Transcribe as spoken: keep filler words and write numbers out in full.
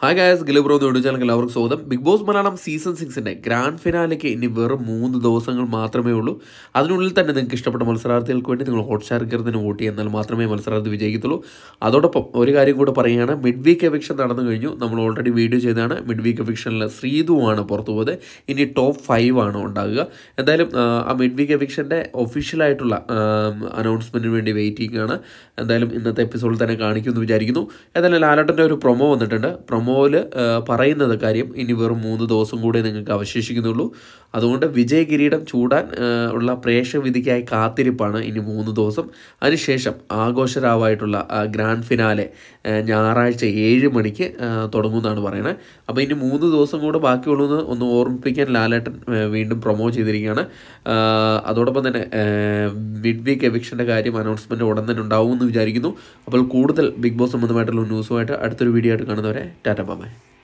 Hi guys, ഗിലിബ്രോ എന്ന് YouTube channel എല്ലാവർക്കും സ്വാഗതം. ബിഗ് ബോസ് മലയാളം സീസൺ സിക്സിൻ്റെ ഗ്രാൻഡ് ഫിനാലേക്ക് ഇനി വെറും മൂന്ന് ദിവസങ്ങൾ മാത്രമേ ഉള്ളൂ. അതിനുള്ളിൽ തന്നെ നിങ്ങൾക്ക് ഇഷ്ടപ്പെട്ട മത്സരാർത്ഥികൾക്ക് വേണ്ടി നിങ്ങൾ ഹോട്ട്സ്റ്റാർ കയറുന്നതിന് വോട്ട് ചെയ്താൽ മാത്രമേ മത്സരാർത്ഥി വിജയിക്കത്തുള്ളൂ. അതോടൊപ്പം ഒരു കാര്യം കൂടെ പറയുകയാണ്, മിഡ് വീക്ക് എവിക്ഷൻ നടന്നു കഴിഞ്ഞു. നമ്മൾ ഓൾറെഡി വീഡിയോ ചെയ്താണ്. മിഡ് വീക്ക് എവിക്ഷനിൽ ശ്രീതുവാണ് പുറത്തു പോയത്. ഇനി ടോപ്പ് ഫൈവ് ആണ് ഉണ്ടാകുക. എന്തായാലും ആ മിഡ് വീക്ക് എവിക്ഷൻ്റെ ഒഫീഷ്യലായിട്ടുള്ള അനൗൺസ്മെൻറ്റിന് വേണ്ടി വെയിറ്റിംഗ് ആണ്. എന്തായാലും ഇന്നത്തെ എപ്പിസോഡിൽ തന്നെ കാണിക്കുമെന്ന് വിചാരിക്കുന്നു. ഏതായാലും ലാലേട്ടൻ്റെ ഒരു പ്രൊമോ വന്നിട്ടുണ്ട്. പ്രൊമോയിൽ പറയുന്നത് കാര്യം ഇനി വെറും മൂന്ന് ദിവസം കൂടെ നിങ്ങൾക്ക് അവശേഷിക്കുന്നുള്ളൂ. അതുകൊണ്ട് വിജയ കിരീടം ചൂടാൻ ഉള്ള പ്രേക്ഷകവിധിക്കായി കാത്തിരിപ്പാണ് ഇനി മൂന്ന് ദിവസം. അതിനുശേഷം ആഘോഷരാവായിട്ടുള്ള ഗ്രാൻഡ് ഫിനാലെ ഞായറാഴ്ച ഏഴ് മണിക്ക് തുടങ്ങുമെന്നാണ് പറയുന്നത്. അപ്പോൾ ഇനി മൂന്ന് ദിവസം കൂടെ ബാക്കിയുള്ളൂ എന്ന് ഒന്ന് ഓർമ്മിപ്പിക്കാൻ ലാലേട്ടൻ വീണ്ടും പ്രൊമോ ചെയ്തിരിക്കുകയാണ്. അതോടൊപ്പം തന്നെ മിഡ് വീക്ക് എവിക്ഷൻ്റെ കാര്യം അനൗൺസ്മെൻറ്റ് ഉടൻ തന്നെ ഉണ്ടാവുമെന്ന് വിചാരിക്കുന്നു. അപ്പോൾ കൂടുതൽ ബിഗ് ബോസ് സംബന്ധമായിട്ടുള്ള ന്യൂസുമായിട്ട് അടുത്തൊരു വീഡിയോ ആയിട്ട് കാണുന്നവരെ ടാറ്റ ബൈ.